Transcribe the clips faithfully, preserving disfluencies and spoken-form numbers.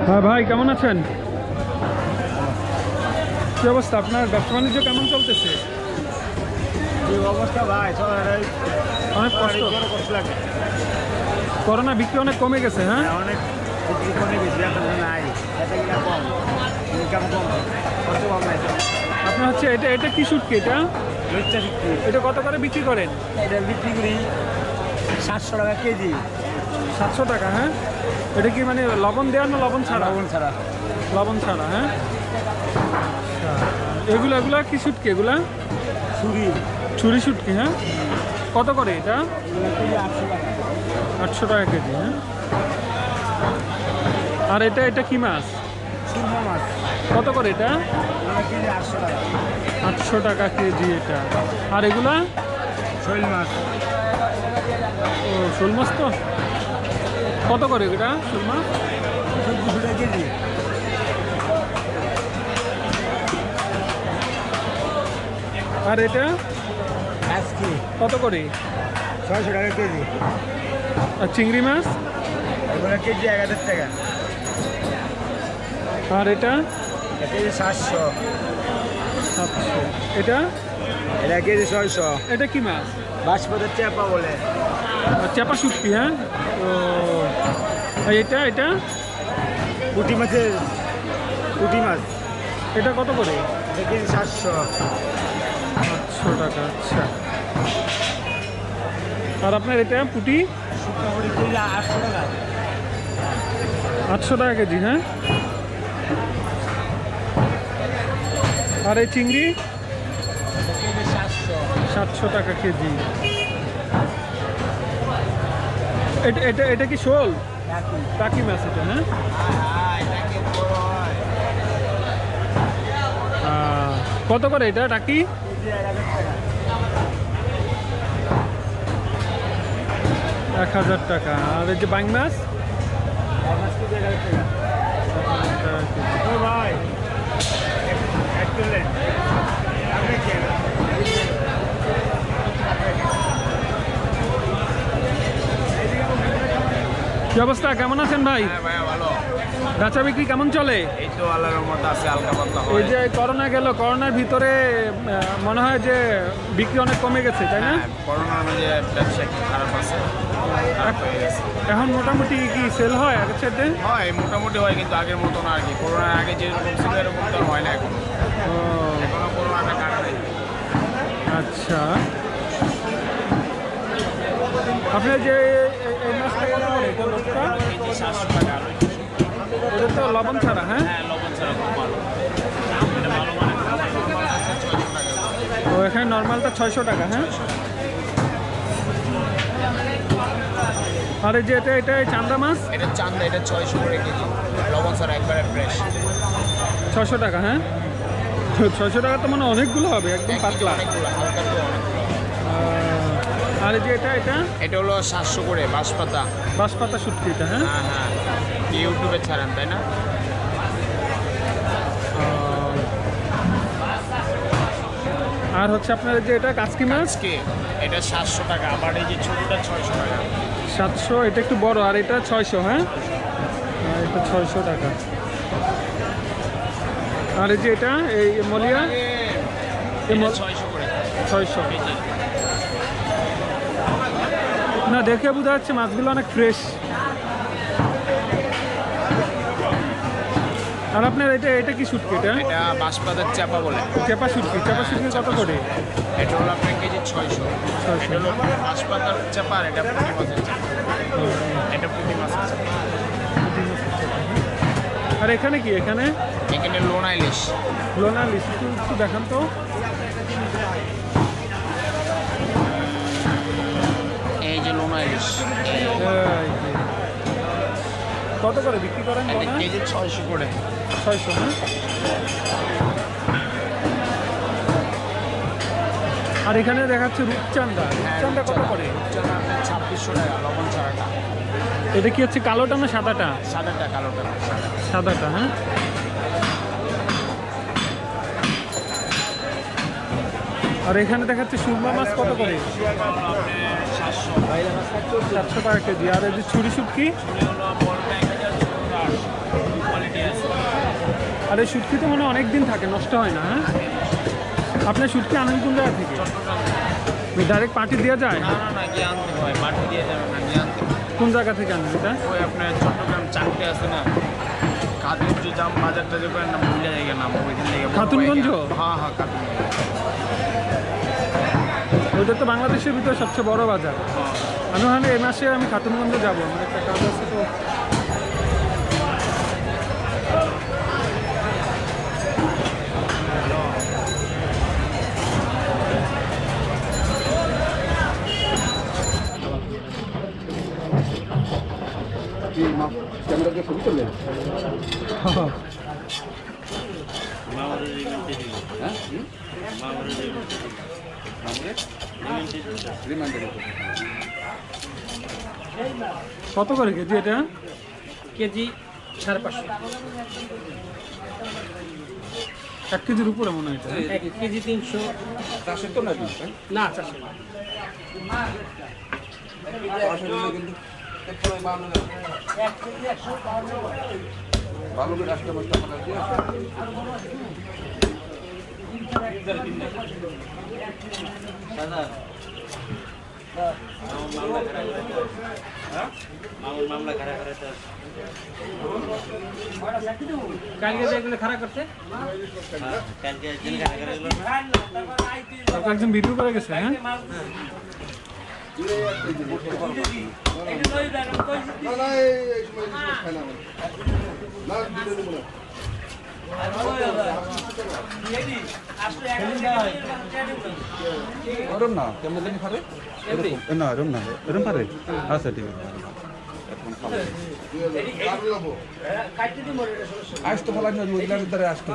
হ্যাঁ ভাই, কেমন আছেন? কি অবস্থা আপনার? ব্যবসা বাণিজ্য কেমন চলতেছে? অবস্থা ভাই অনেক কষ্ট। করোনা বিক্রি অনেক কমে গেছে। হ্যাঁ, অনেক বিক্রি কমে গেছে, নাই কম, ইনকাম কম, কত কম নাই। আপনার হচ্ছে এটা এটা কি শুটকি? এটা লজ্জা বিক্রি, এটা কত করে বিক্রি করেন? এটা বিক্রি করি সাতশো টাকা কেজি। সাতশো টাকা? হ্যাঁ, এটা কি মানে লবণ দেওয়া না লবণ ছাড়া? লবণ ছাড়া। লবণ ছাড়া। হ্যাঁ, এগুলো এগুলা কি শুটকি? এগুলা ছুরি ছুরি শুটকি। হ্যাঁ, কত করে এটা? আটশো টাকা। আটশো টাকা কেজি। হ্যাঁ, আর এটা এটা কি মাছ? সুরমা মাছ। কত করে এটা? কেজি আটশো টাকা। আটশো টাকা কেজি এটা। আর এগুলা শৈল মাছ। ও, শোল মাছ। তো কত করে এটা শোল মাছ? দুশো টাকা কেজি। আর এটা আজকে কত করে? ছয়শো টাকা কেজি। আর চিংড়ি মাছ? এগুলো কেজি এক হাজার টাকা। আর এটা কেজি সাতশো। সাতশো। এটা এটা কেজি ছয়শো। এটা কি মাছ? বাঁশপাতার চেপা বলে। চাপা শুটকি। হ্যাঁ, তো আর এটা এটা পুঁটি মাছের পুঁটি মাছ। এটা কত করে? এটা কেজি সাতশো। সাতশো টাকা। আচ্ছা, আর আপনার এটা পুঁটি? শুকনো পুঁটি কেজি আটশো টাকা। আটশো টাকা কেজি। হ্যাঁ, আর এই চিংড়ি? কেজি সাতশো। সাতশো টাকা কেজি। এটা এটা এটা কি শোল? টাকি মাছ এটা? হ্যাঁ, আহ, কত করে এটা টাকি? এক হাজার টাকা। আর এই যে বাইং মাছ? ভাই কি অবস্থা? কেমন আছেন ভাই? ভাইয়া ভালো। বেচা বিক্রি কেমন চলে? এই তো আল্লাহর রহমতে আছে, হালকা পাতলা এই হয়। যে করোনা গেল, করোনার ভিতরে আহ, মনে হয় যে বিক্রি অনেক কমে গেছে, তাই না? হ্যাঁ, করোনার মাঝে ব্যবসা একটু খারাপ আছে, খারাপ হয়ে গেছে। এখন মোটামুটি কি সেল হয় আগের সাথে? হয় মোটামুটি হয়, কিন্তু আগের মতো না আর কি। করোনার আগে যেরকম ছিল এরকম তো আর হয় না এখন। ও এখনো করোনাটা কাটা নেই। আচ্ছা, আপনার যে এই- এই মাছটা কত করে? এটা লোকটা? কেজি সাতশো টাকা। এটা তো লবণ ছাড়া। হ্যাঁ, হ্যাঁ, লবণ ছাড়া খুব ভালো। এটা ভালো মানে ছয়শো টাকা। ও এখানে নর্মালটা ছয়শো টাকা। হ্যাঁ, আর এই যে এটা এটা এই চান্দা মাছ? এটা চান্দা, এটা ছয়শো করে কেজি, লবণ ছাড়া একবারে ফ্রেশ। ছয়শো টাকা। হ্যাঁ, ছয়শো টাকা তো মানে অনেকগুলো হবে, একদম পাতলা। অনেকগুলো, হালকা তো অনেকগুলো। আহ, আর এই যে এটা এটা এটা হলো সাতশো করে বাঁশপাতা। বাঁশপাতা শুটকি এটা। হ্যাঁ, হ্যাঁ হ্যাঁ, ইউটিউবে ছাড়েন তাই না? আর হচ্ছে আপনার এই যে এটা কাচকি মাছ? আজকে এটা সাতশো টাকা, আবার এই যে ছোটোটা ছয়শো টাকা। সাতশো। এটা একটু বড়। আর এটা ছয়শো। হ্যাঁ, আর এটা ছয়শো টাকা। আর এই যে এটা এই মলিয়া? এই এটা মল- ছয়শো করে ছয়শো। কেজি। না, দেখে বোঝা যাচ্ছে মাছগুলো অনেক ফ্রেশ। আর আপনার এটা এটা কি শুটকি? এটা এটা বাঁশপাতার চাপা বলে। চেপা শুটকি। চেপা শুটকি কত করে? এটা হলো আপনার কেজি ছয়শো। ছয়শো। এটা হলো বাঁশপাতার চাপা, আর এটা পুঁটি মাছের চাপা। এটা পুঁটি মাছের চাপা। আর এখানে কি? এখানে এখানে লোনা ইলিশ। লোনা লিচু একটু দেখান তো। এই যে লোনা ইলিশ, এই যে। কত করে বিক্রি করেন? এটা লোনা কেজি ছয়শো করে। ছয়শো। হ্যাঁ, আর এখানে দেখাচ্ছে রূপচান্দা। রূপচান্দা কত করে? ছাব্বিশশো টাকা লবণ ছাড়াটা। এটা কি হচ্ছে কালোটা না সাদাটা? সাদাটা, কালোটা না, সাদা। সাদাটা। হ্যাঁ, আর এখানে দেখাচ্ছে সুরমা মাছ কত করে? সাতশো। সাতশো টাকা কেজি। আর এই যে ছুরি শুটকি? হলো বড়টা এক হাজার, ছোটটা আটশো। আর এই শুটকি তো মনে হয় অনেক দিন থাকে, নষ্ট হয় না? হ্যাঁ, আপনার শুটকি আনেন কোন জায়গা থেকে? ডাইরেক্ট পার্টি দেওয়া যায়? না না না, গিয়ে আনতে হয়, পার্টি দিয়ে যাবে না, গিয়ে আনতে হয়। কোন জায়গা থেকে আনেন এটা? ওই আপনার চট্টগ্রাম চারটে আছে না, খাতুনগঞ্জ জাম বাজারটা যে করেন না, ভুলে জায়গা নাম ওইখান থেকে। খাতুনগঞ্জ? হ্যাঁ হ্যাঁ, খাতুনগঞ্জ। ওইটা তো বাংলাদেশের ভিতরে সবচেয়ে বড় বাজার। আমি ওখানে এই মাসে আমি খাতুনগঞ্জে যাবো, আমার একটা কাজ আছে তো। ক্যামেরাকে ছবি করলেন? কত করে কেজি এটা? কেজি সাড়ে পাঁচশো। এক কেজির উপরে মনে হয় এটা। এক কেজি তিনশো। চাষের তো নাকি? না চারশো। ভালো করে রাস্তা মাস্তা মারা দিয়ে কালকে যেগুলো খারাপ করছে একজন ভিডিও করে গেছে। হ্যাঁ, ওরম না কেমন জানি পারে না, এরম না, এরম পারে। আচ্ছা ঠিক আছে, আসতে ফেলাই না, ওইগুলার দ্বারা আসতে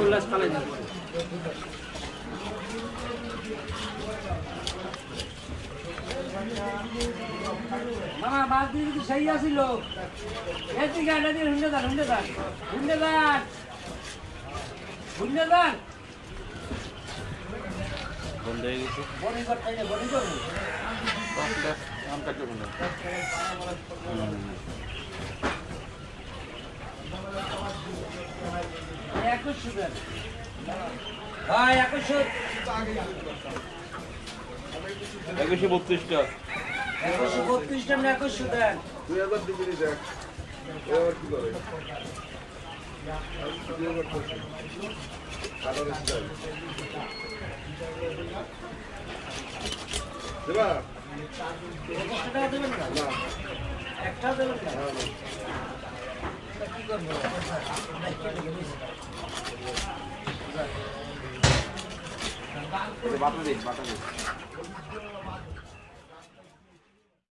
মামা বাদ দিয়ে কিন্তু সেই আসিল এটি গাড়ি দিয়ে হুন্ডে দান হুন্ডে দান হুন্ডে দান হুন্ডে দান বন্ধ হয়ে গেছে। বডি করতে না, বডি করব নাম কাটবে না। একুশশো দেন ভাই, একুশশো একুশশো বত্রিশটা একুশশো বত্রিশ টাকা একুশশো দেন। দুই হাজার ডিগ্রি দেখ, এবার কি করে দেবা? একুশশো টাকা দেবেন না? একটা দেবেন না? কি করবো? বাটা দিন, বাটা দিন।